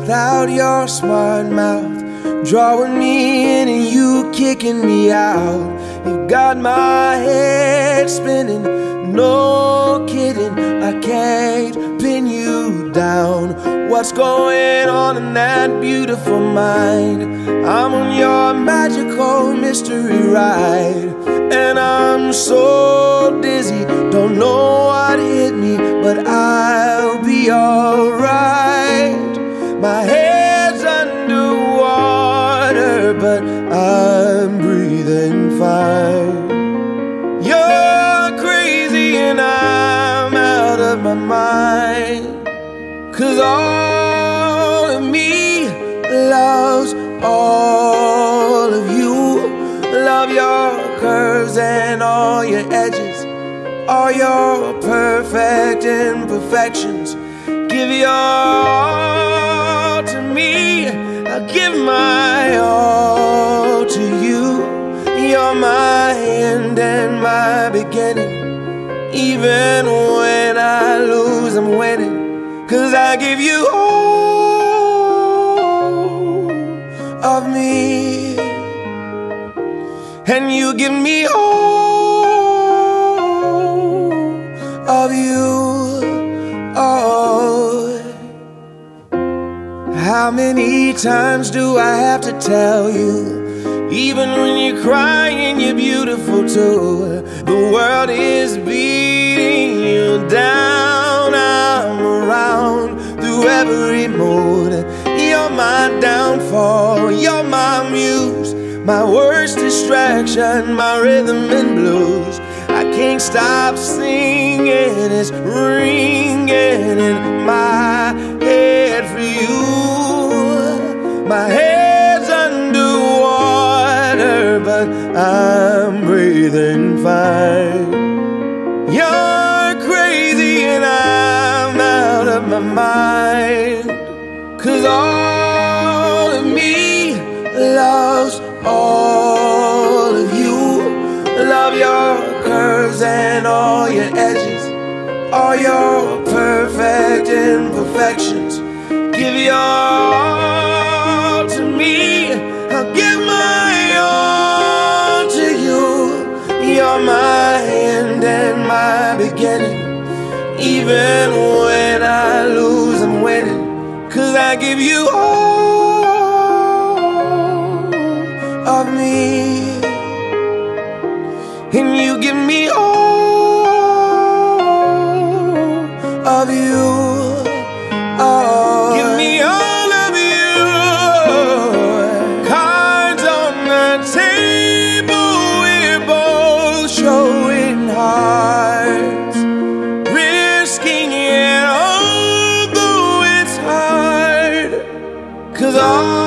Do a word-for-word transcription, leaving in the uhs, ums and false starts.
without your smart mouth, drawing me in and you kicking me out. You got my head spinning, no kidding, I can't pin you down. What's going on in that beautiful mind? I'm on your magical mystery ride, and I'm so dizzy, don't know what hit me, but I'll be alright. My head's underwater, but I'm breathing fine. You're crazy and I'm out of my mind, 'cause all of me loves all of you. Love your curves and all your edges, all your perfect imperfections. Give your all to me, I'll give my all to you. You're my end and my beginning. Even when I lose, I'm winning, 'cause I give you all of me, and you give me all of you. Oh, how many times do I have to tell you? Even when you're crying, you're beautiful too. The world is beating you down. I'm around through every mood. You're my downfall, you're my muse, my worst distraction, my rhythm and blues. I can't stop singing, it's ringing in my head for you. My head's underwater, but I'm breathing fine. You're crazy and I'm out of my mind, 'cause all of me loves all of you. Love your curves and all your edges, all your perfect imperfections. Give your all to me, I'll give my all to you. You're my end and my beginning. Even when I lose, I'm winning, 'cause I give you all of me, and you give me all of you. Oh, give me all of you. Cards on the table, we're both showing hearts, risking it although it's hard, 'cause all